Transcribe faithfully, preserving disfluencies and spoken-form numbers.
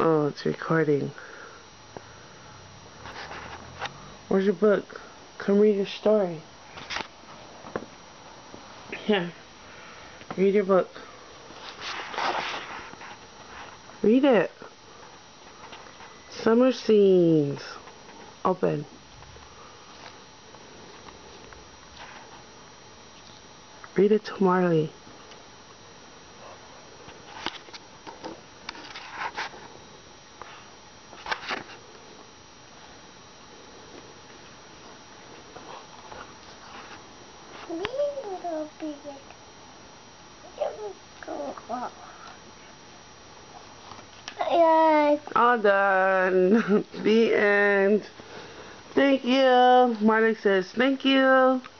Oh, it's recording. Where's your book? Come read your story. Here. Read your book. Read it. Summer Scenes. Open. Read it to Marley. All done. The end. Thank you. Marley says thank you.